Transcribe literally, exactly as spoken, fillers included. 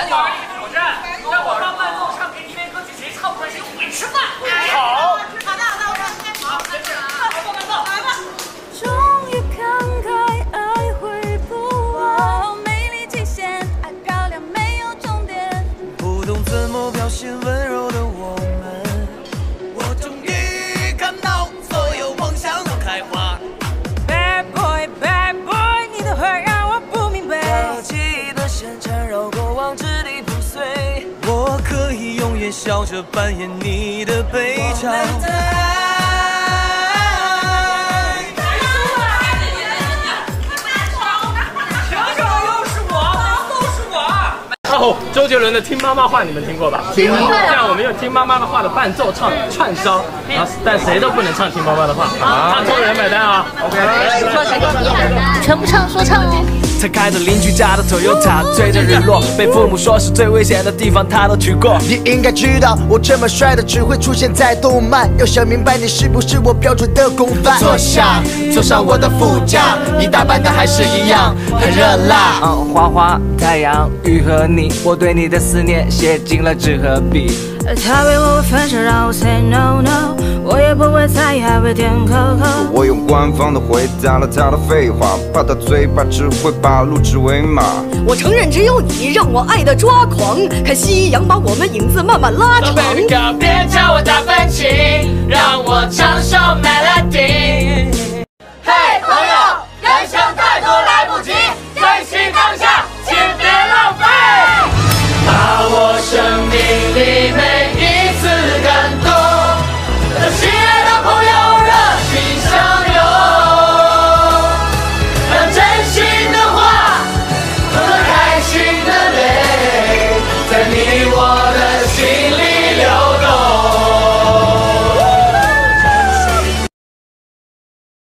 玩一个挑战，让我当伴奏唱 K T V 歌曲，谁唱不出来谁就不给吃饭。 好， 好的好的，我们开始。 好，开始，伴奏伴奏， 来吧。 终于看开，爱回不往，美丽极限，爱漂亮没有终点。 不懂怎么表现温柔的我们，我终于看到所有梦想都开花。 Bad boy bad boy， 你的话让我不明白。 要记忆的线缠绕过往，支离破碎。我可以永远笑着扮演你的悲伤。 哦，周杰伦的《听妈妈话》你们听过吧？听。这样我们用《听妈妈的话》的伴奏唱串烧，然后但谁都不能唱《听妈妈的话》，唱错人买单啊 ！OK。 全部唱说唱哦。 他开着邻居家的 Toyota， 追着日落，被父母说是最危险的地方，他都去过。 你应该知道，我这么帅的只会出现在动漫。要想明白你是不是我标准的公犯。坐下，坐上我的副驾，你打扮的还是一样很热辣。 嗯，花花、太阳、雨和你，我对你的思念写进了纸和笔。 他为我分手，让我 say no no， 我也不会在意，还会舔口口。 我用官方的回答了他的废话，怕他嘴巴只会把路指为马。 我承认只有你让我爱的抓狂，看夕阳把我们影子慢慢拉长。 Baby girl， 别叫我大风琴，让我唱首 melody。嘿，朋友。